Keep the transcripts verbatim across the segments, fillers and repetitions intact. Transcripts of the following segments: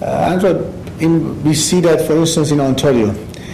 Uh, Andrea, in, we see that, for instance, in Ontario.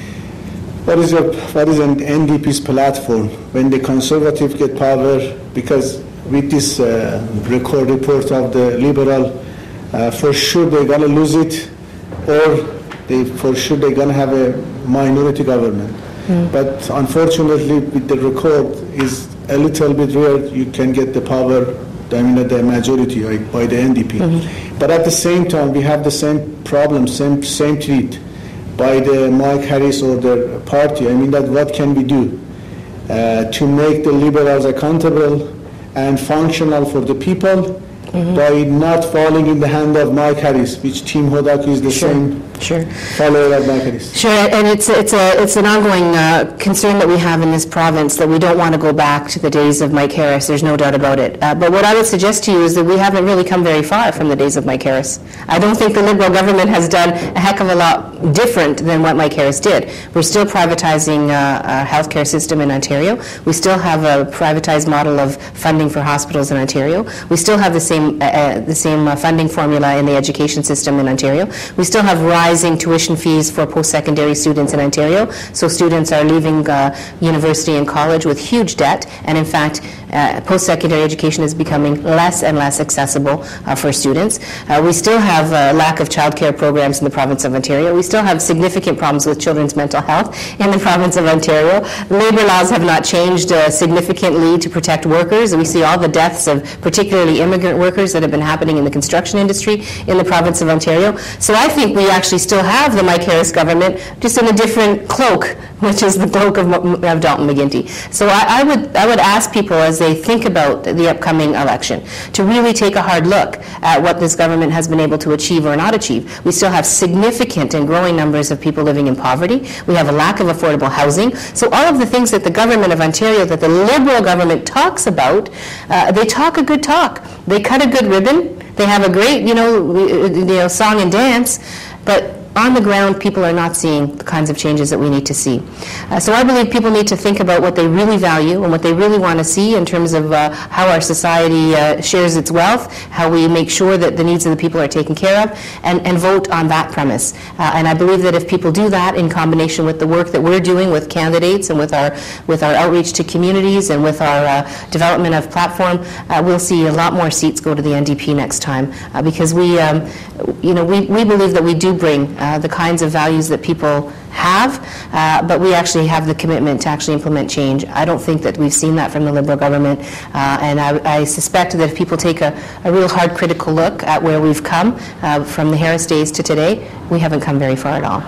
What is, your, what is an N D P's platform when the Conservative get power? Because with this uh, record report of the Liberal, uh, for sure they're going to lose it, or they, for sure they're going to have a minority government. Mm. But unfortunately, with the record, is a little bit rare you can get the power, I mean, the majority like, by the N D P. Mm-hmm. But at the same time, we have the same problem, same same treat by the Mike Harris or the party. I mean, that what can we do uh, to make the Liberals accountable and functional for the people, mm-hmm. by not falling in the hand of Mike Harris, which Tim Hodak is the sure. same Sure. follower of Mike Harris. Sure, and it's it's a it's an ongoing uh, concern that we have in this province, that we don't want to go back to the days of Mike Harris. There's no doubt about it. Uh, but what I would suggest to you is that we haven't really come very far from the days of Mike Harris. I don't think the Liberal government has done a heck of a lot different than what Mike Harris did. We're still privatizing uh, our healthcare system in Ontario. We still have a privatized model of funding for hospitals in Ontario. We still have the same uh, uh, the same uh, funding formula in the education system in Ontario. We still have rising tuition fees for post-secondary students in Ontario. So students are leaving uh, university and college with huge debt, and in fact, uh, post-secondary education is becoming less and less accessible uh, for students. Uh, we still have a lack of childcare programs in the province of Ontario. We still have significant problems with children's mental health in the province of Ontario. Labor laws have not changed uh, significantly to protect workers. We see all the deaths of particularly immigrant workers that have been happening in the construction industry in the province of Ontario. So I think we actually still have the Mike Harris government, just in a different cloak, which is the cloak of, of Dalton McGuinty. So I, I would I would ask people as they think about the upcoming election to really take a hard look at what this government has been able to achieve or not achieve. We still have significant and growing numbers of people living in poverty. We have a lack of affordable housing. So all of the things that the government of Ontario, that the Liberal government talks about, uh, they talk a good talk. They cut a good ribbon. They have a great, you know, you know, song and dance, but on the ground, people are not seeing the kinds of changes that we need to see. Uh, so I believe people need to think about what they really value and what they really want to see in terms of uh, how our society uh, shares its wealth, how we make sure that the needs of the people are taken care of, and, and vote on that premise. Uh, and I believe that if people do that in combination with the work that we're doing with candidates and with our with our outreach to communities and with our uh, development of platform, uh, we'll see a lot more seats go to the N D P next time, uh, because we, um, you know, we, we believe that we do bring Uh, the kinds of values that people have, uh, but we actually have the commitment to actually implement change. I don't think that we've seen that from the Liberal government, uh, and I, I suspect that if people take a, a real hard critical look at where we've come uh, from the Harris days to today, we haven't come very far at all.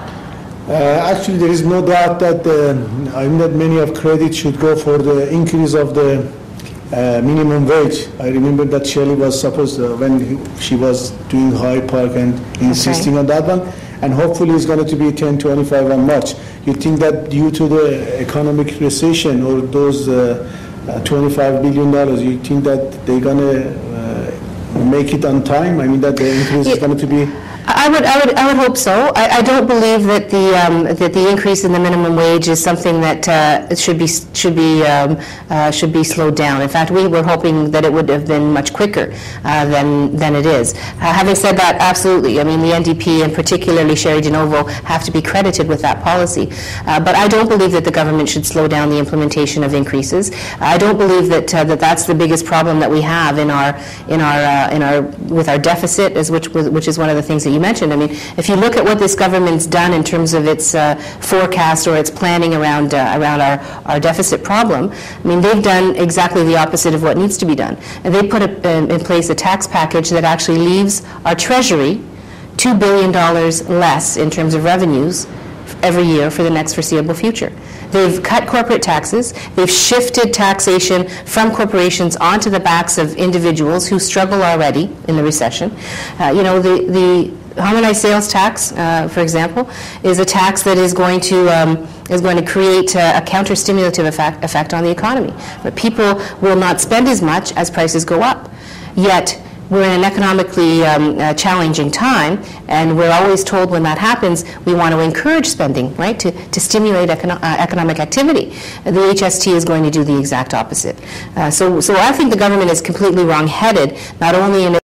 Uh, actually, there is no doubt that uh, I mean that many of credit should go for the increase of the Uh, minimum wage. I remember that Shelley was supposed to, when he, she was doing Hyde Park and insisting okay. on that one, and hopefully it's going to be ten twenty-five on March. You think that due to the economic recession or those uh, uh, twenty-five billion dollars, you think that they're going to uh, make it on time? I mean that the increase yeah. is going to be... I would, I would, I would hope so. I, I don't believe that the um, that the increase in the minimum wage is something that uh, should be should be um, uh, should be slowed down. In fact, we were hoping that it would have been much quicker uh, than than it is. Uh, having said that, absolutely. I mean, the N D P and particularly Sherry DeNovo have to be credited with that policy. Uh, but I don't believe that the government should slow down the implementation of increases. I don't believe that uh, that that's the biggest problem that we have in our in our uh, in our with our deficit, as which which is one of the things that you mentioned. I mean, if you look at what this government's done in terms of its uh, forecast or its planning around uh, around our, our deficit problem, I mean, they've done exactly the opposite of what needs to be done. And they put a, in place a tax package that actually leaves our Treasury two billion dollars less in terms of revenues every year for the next foreseeable future. They've cut corporate taxes. They've shifted taxation from corporations onto the backs of individuals who struggle already in the recession. Uh, you know, the, the harmonized sales tax, uh, for example, is a tax that is going to um, is going to create a, a counter-stimulative effect, effect on the economy. But people will not spend as much as prices go up. Yet we're in an economically um, uh, challenging time, and we're always told when that happens, we want to encourage spending, right, to, to stimulate econo uh, economic activity. The H S T is going to do the exact opposite. Uh, so, so I think the government is completely wrong-headed, not only in